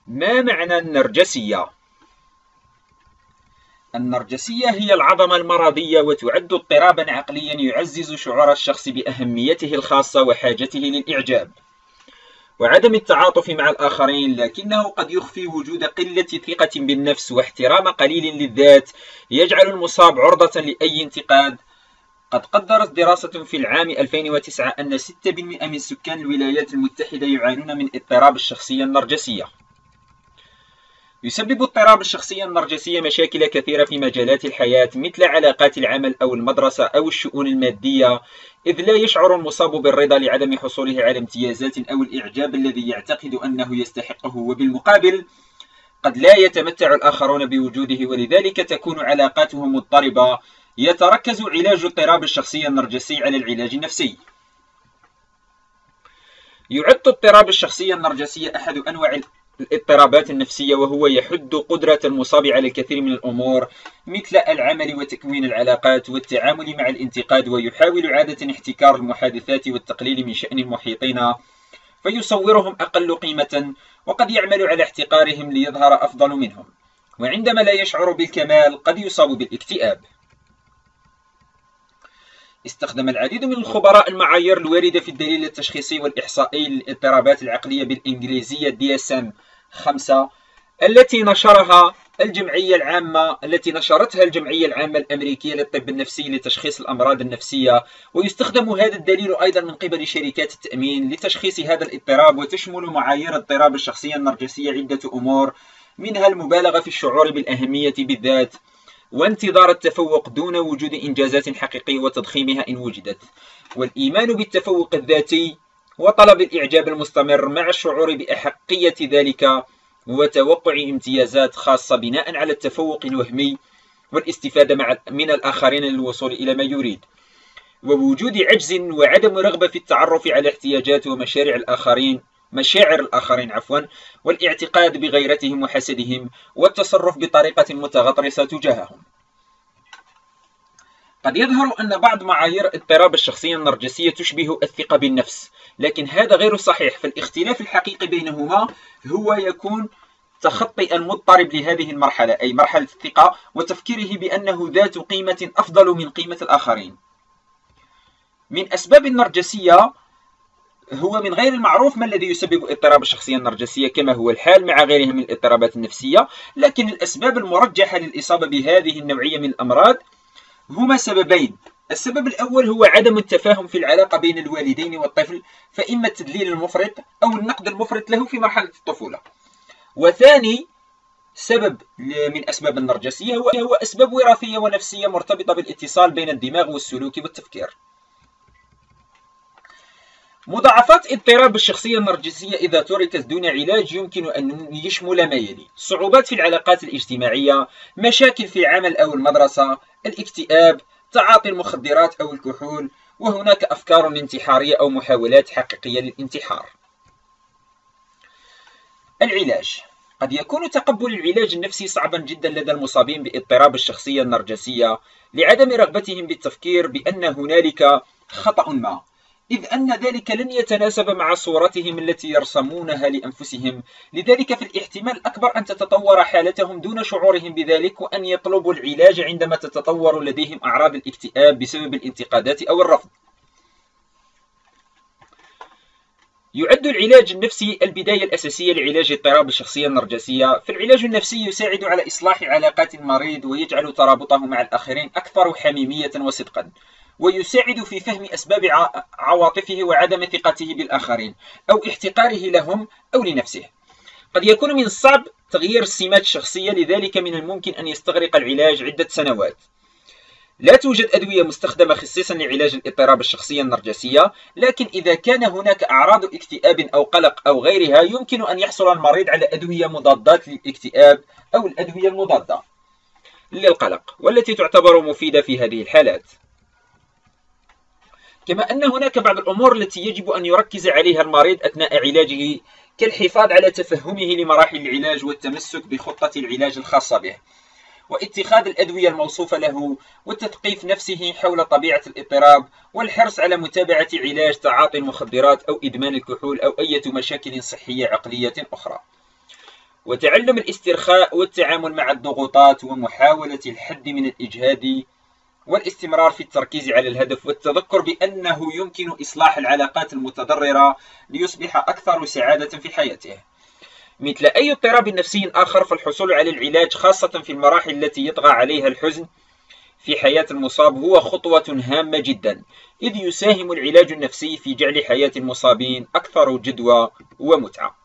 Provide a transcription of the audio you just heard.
ما معنى النرجسية؟ النرجسية هي العظمة المرضية، وتعد اضطرابا عقليا يعزز شعور الشخص بأهميته الخاصة وحاجته للإعجاب وعدم التعاطف مع الآخرين، لكنه قد يخفي وجود قلة ثقة بالنفس واحترام قليل للذات يجعل المصاب عرضة لأي انتقاد. قد قدرت دراسة في العام 2009 أن 6% من سكان الولايات المتحدة يعانون من اضطراب الشخصية النرجسية. يسبب اضطراب الشخصية النرجسية مشاكل كثيرة في مجالات الحياة مثل علاقات العمل أو المدرسة أو الشؤون المادية، إذ لا يشعر المصاب بالرضا لعدم حصوله على امتيازات أو الإعجاب الذي يعتقد أنه يستحقه، وبالمقابل قد لا يتمتع الآخرون بوجوده، ولذلك تكون علاقاتهم مضطربة. يتركز علاج اضطراب الشخصية النرجسي على العلاج النفسي. يعد اضطراب الشخصية النرجسية أحد أنواع الاضطرابات النفسية، وهو يحد قدرة المصاب على الكثير من الأمور مثل العمل وتكوين العلاقات والتعامل مع الانتقاد، ويحاول عادة احتكار المحادثات والتقليل من شأن المحيطين فيصورهم أقل قيمة، وقد يعمل على احتقارهم ليظهر أفضل منهم، وعندما لا يشعر بالكمال قد يصاب بالاكتئاب. استخدم العديد من الخبراء المعايير الواردة في الدليل التشخيصي والإحصائي للاضطرابات العقلية بالإنجليزية DSM-5 التي نشرتها الجمعية العامة الأمريكية للطب النفسي لتشخيص الأمراض النفسية. ويستخدم هذا الدليل أيضا من قبل شركات التأمين لتشخيص هذا الاضطراب، وتشمل معايير اضطراب الشخصية النرجسية عدة أمور، منها المبالغة في الشعور بالأهمية بالذات، وانتظار التفوق دون وجود إنجازات حقيقية وتضخيمها إن وجدت، والإيمان بالتفوق الذاتي، وطلب الإعجاب المستمر مع الشعور بأحقية ذلك، وتوقع امتيازات خاصة بناء على التفوق الوهمي، والاستفادة من الآخرين للوصول إلى ما يريد، ووجود عجز وعدم رغبة في التعرف على احتياجات ومشاعر الآخرين والاعتقاد بغيرتهم وحسدهم، والتصرف بطريقة متغطرسة تجاههم. قد يظهر أن بعض معايير اضطراب الشخصية النرجسية تشبه الثقة بالنفس، لكن هذا غير صحيح، فالاختلاف الحقيقي بينهما هو يكون تخطي المضطرب لهذه المرحلة، أي مرحلة الثقة، وتفكيره بأنه ذات قيمة أفضل من قيمة الآخرين. من أسباب النرجسية هو من غير المعروف ما الذي يسبب اضطراب الشخصية النرجسية كما هو الحال مع غيرها من الاضطرابات النفسية، لكن الأسباب المرجحة للإصابة بهذه النوعية من الأمراض هما سببين. السبب الأول هو عدم التفاهم في العلاقة بين الوالدين والطفل، فإما التدليل المفرط أو النقد المفرط له في مرحلة الطفولة. وثاني سبب من أسباب النرجسية هو أسباب وراثية ونفسية مرتبطة بالاتصال بين الدماغ والسلوك والتفكير. مضاعفات اضطراب الشخصية النرجسية إذا تركت دون علاج يمكن أن يشمل ما يلي: صعوبات في العلاقات الاجتماعية، مشاكل في العمل أو المدرسة، الاكتئاب، تعاطي المخدرات أو الكحول، وهناك أفكار انتحارية أو محاولات حقيقية للانتحار. العلاج: قد يكون تقبل العلاج النفسي صعبا جدا لدى المصابين باضطراب الشخصية النرجسية لعدم رغبتهم بالتفكير بأن هنالك خطأ ما، إذ أن ذلك لن يتناسب مع صورتهم التي يرسمونها لأنفسهم، لذلك في الاحتمال الأكبر أن تتطور حالتهم دون شعورهم بذلك، وأن يطلبوا العلاج عندما تتطور لديهم أعراض الاكتئاب بسبب الانتقادات أو الرفض. يعد العلاج النفسي البداية الأساسية لعلاج اضطراب الشخصية النرجسية، فالعلاج النفسي يساعد على إصلاح علاقات المريض ويجعل ترابطه مع الآخرين أكثر حميمية وصدقا، ويساعد في فهم أسباب عواطفه وعدم ثقته بالآخرين أو احتقاره لهم أو لنفسه. قد يكون من الصعب تغيير السمات الشخصية، لذلك من الممكن أن يستغرق العلاج عدة سنوات. لا توجد أدوية مستخدمة خصيصا لعلاج الاضطراب الشخصية النرجسية، لكن إذا كان هناك أعراض اكتئاب أو قلق أو غيرها يمكن أن يحصل المريض على أدوية مضادات للاكتئاب أو الأدوية المضادة للقلق، والتي تعتبر مفيدة في هذه الحالات. كما أن هناك بعض الأمور التي يجب أن يركز عليها المريض أثناء علاجه، كالحفاظ على تفهمه لمراحل العلاج والتمسك بخطة العلاج الخاصة به، واتخاذ الأدوية الموصوفة له، وتثقيف نفسه حول طبيعة الاضطراب، والحرص على متابعة علاج تعاطي المخدرات أو إدمان الكحول أو أي مشاكل صحية عقلية أخرى. وتعلم الاسترخاء والتعامل مع الضغوطات ومحاولة الحد من الإجهاد والاستمرار في التركيز على الهدف والتذكر بأنه يمكن إصلاح العلاقات المتضررة ليصبح أكثر سعادة في حياته. مثل أي اضطراب نفسي آخر، فالحصول على العلاج خاصة في المراحل التي يطغى عليها الحزن في حياة المصاب هو خطوة هامة جدا، إذ يساهم العلاج النفسي في جعل حياة المصابين أكثر جدوى ومتعة.